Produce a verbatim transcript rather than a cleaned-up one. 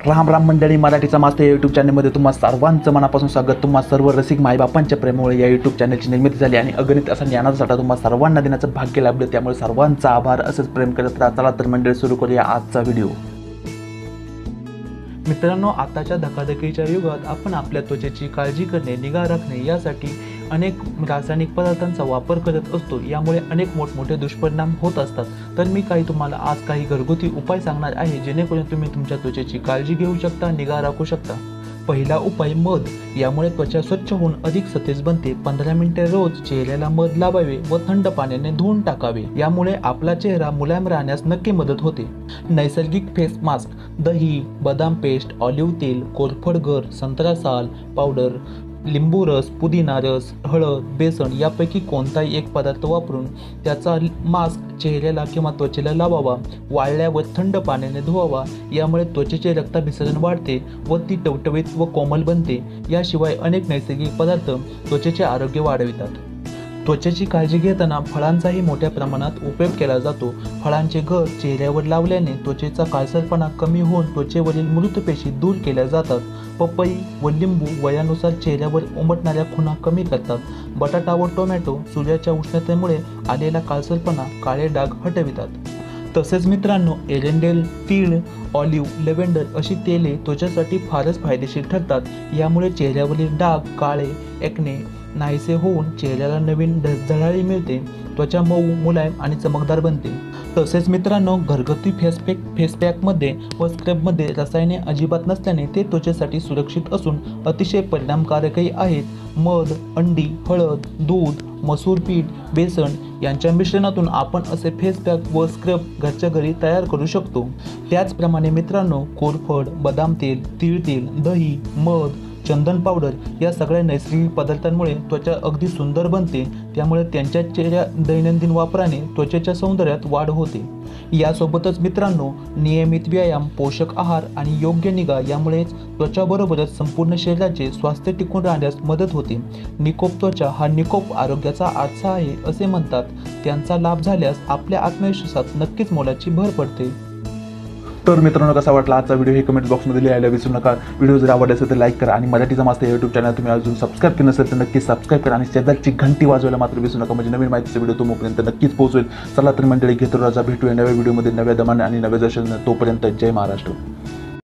राम राम मंडळी, मराठीचा मास्तर या यूट्यूब चॅनलमध्ये तुम्हा सर्वांचं मनापासून स्वागत। तुम्हा सर्व रसिक माईबापांच्या प्रेमामुळे या यूट्यूब चॅनलची निर्मिती झाली आणि अगणित असा ज्ञानाचा साठा तुम्हा सर्वांना देण्याचं भाग्य लाभलं। त्यामुळे सर्वांचा आभार। असंच प्रेम करत राहा। चला तर मंडळी सुरू करूया आजचा व्हिडिओ। मित्रांनो, आताच्या धकाधकीच्या युगात आपण आपल्या त्वचेची काळजी करणे, निगा राखणे यासाठी अनेक रासायनिक पदार्थांचा वापर करत असतो। यामुळे अनेक मोठमोठे दुष्परिणाम होत असतात। तर मी काही तुम्हाला आज काही घरगुती उपाय सांगणार आहे, जेणेकरून तुम्ही तुमच्या त्वचेची काळजी घेऊ शकता, निगा राखू शकता। पहिला उपाय मध। यामुळे त्वचा स्वच्छ होऊन अधिक सतेज बनते। पंधरा मिनिटे रोज चेहऱ्याला मध लावावे व थंड पाण्याने धुवून टाकावे। यामुळे आपला चेहरा मुलायम राहण्यास नक्की मदत होते। नैसर्गिक फेस मास्क। दही, बदाम पेस्ट, ऑलिव्ह तेल, कोरफड गर, संत्रा साल पावडर, लिंबू रस, पुदिना रस, हळद, बेसन यापैकी कोणताही एक पदार्थ वापरून त्याचा मास्क चेहऱ्याला किंवा त्वचेला लावावा। वाळल्यावर थंड पाण्याने धुवावा। यामुळे त्वचेचे रक्ताभिसरण वाढते व ती टवटवीत व कोमल बनते। याशिवाय अनेक नैसर्गिक पदार्थ त्वचेचे आरोग्य वाढवितात। त्वचेची काळजी घेताना फळांचाही मोठ्या प्रमाणात उपयोग केला जातो। फळांचे गर चेहऱ्यावर लावल्याने त्वचेचा काळसरपणा कमी होऊन त्वचेवरील मृत पेशी दूर केल्या जातात। पपई व लिंबू वयानुसार चेहऱ्यावर उमटणाऱ्या खुणा कमी करतात। बटाटा व टोमॅटो सूर्याच्या उष्णतेमुळे आलेला काळसरपणा, काळे डाग हटवितात। तसेच मित्रांनो, एरंडेल, तीळ, ऑलिव्ह, लेव्हेंडर अशी तेले त्वचेसाठी फारच फायदेशीर ठरतात। यामुळे चेहऱ्यावरील डाग, काळे, एक्ने नाहीसे होऊन चेहऱ्याला नवीन झळाळी मिळते। त्वचा मऊ, मुलायम आणि चमकदार बनते। तसेच मित्रांनो, घरगुती फेसपॅक फेसपॅकमध्ये व स्क्रबमध्ये रसायने अजिबात नसल्याने ते त्वचेसाठी सुरक्षित असून अतिशय परिणामकारकही आहेत। मध, अंडी, हळद, दूध, मसूर पीठ, बेसन यांच्या मिश्रणातून आपण असे फेसपॅक व स्क्रब घरच्या घरी तयार करू शकतो। त्याचप्रमाणे मित्रांनो, कोरफड, बदाम तेल, तीळ तेल, दही, मध, चंदन पावडर या सगळ्या नैसर्गिक पदार्थांमुळे त्वचा अगदी सुंदर बनते। त्यामुळे त्यांच्या चेहऱ्या दैनंदिन वापराने त्वचेच्या सौंदर्यात वाढ होते। यासोबतच मित्रांनो, नियमित व्यायाम, पोषक आहार आणि योग्य निगा यामुळेच त्वचाबरोबरच संपूर्ण शरीराचे स्वास्थ्य टिकून राहण्यास मदत होते। निकोप त्वचा हा निकोप आरोग्याचा आरसा आहे असे म्हणतात। त्यांचा लाभ झाल्यास आपल्या आत्मविश्वासात नक्कीच मोलाची भर पडते। तर मित्रांनो, कसा वाटला आजचा व्हिडिओ हे कमेंट बॉक्समध्ये लिहायला विसरू नका। व्हिडिओ जर आवडला असेल तर लाईक करा आणि मराठीचा मास्तर यूट्यूब चॅनल तुम्ही अजून सबस्क्राईब केलं नसेल तर नक्की सबस्क्राईब करा आणि शेजारची घंटी वाजवायला मात्र विसरू नका, म्हणजे नवीन माहितीचा व्हिडिओ तुम्हाला नक्कीच पोहोचेल। चला तर मंडळी, घेतो राजा, भेटूया नव्या व्हिडिओमध्ये नव्या दमाने आणि नव्या दर्शनाने। तोपर्यंत जय महाराष्ट्र।